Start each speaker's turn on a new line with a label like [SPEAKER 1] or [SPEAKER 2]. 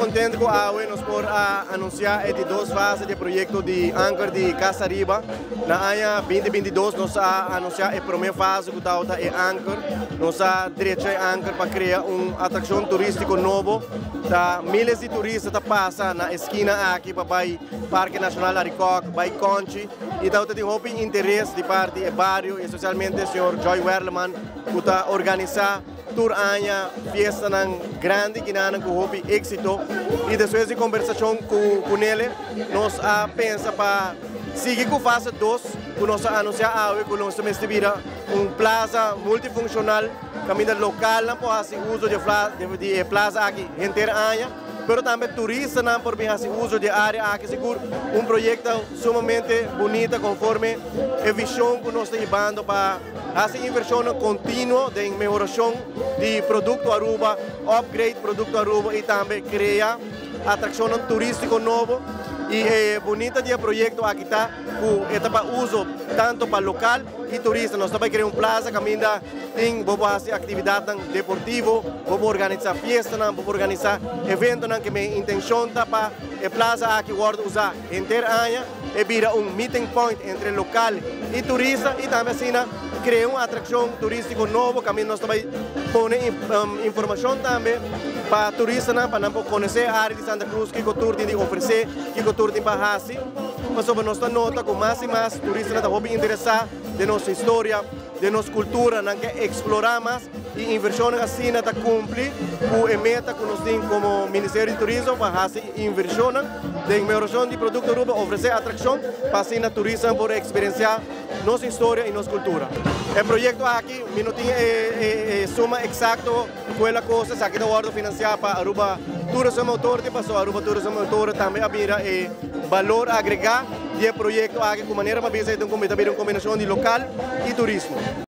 [SPEAKER 1] contente com a AUE nos por anunciar de duas fases de projeto de Anchor de Casa Riba. Na ano 2022 nós anunciar a primeira fase que está Anchor. Nós direito a Anchor para criar uma atração turística novo. Milhares de turistas passam na esquina aqui para o Parque Nacional Aricoc, para Conchi. Então tem um interesse de parte do bairro, especialmente o senhor Joy Werleman, que está organizando tour anha fiesta grande que não com êxito e depois de conversação com ele nós pensa para seguir com fase 2 que nós anunciar que nós também vira plaza multifuncional caminho local não pode fazer uso de plaza aqui inteira anha pero também turistas não por fazer uso de área aqui seguro projeto sumamente bonito conforme a visão que nós estamos levando para fazer inversão contínua de melhoração de produto Aruba, upgrade produto Aruba e também criar atração turística novo e é bonita de projeto aqui está com para uso tanto para local e turista nós também criamos plaza caminho vamos fazer atividade deportiva vamos organizar festa vamos organizar evento que minha intenção está para a plaza aqui guarda usar inteira ano e vira meeting point entre local e turista e também assim criar uma atração turística nova caminho nós também põe informação também para turistas para não conhecer a área de Santa Cruz que o tour tem de oferecer que o tour tem para fazer mas sobre nossa nota com mais e mais turistas estão interessados de nossa história de nossa cultura não quer explorar mais e inversão assim está cumprir com a meta que nós temos como Ministério de Turismo para fazer inversão de melhoração de produto Aruba oferecer atração para assim a turista por experienciar nossa história e nossa cultura. O projeto aqui não tem suma exata quella coisa aqui da ordem financiar para Aruba Tourism Authority passou Aruba Tourism Authority também abrir valor agregado de projeto aqui com maneira para ver se tem uma combinação de local e turismo.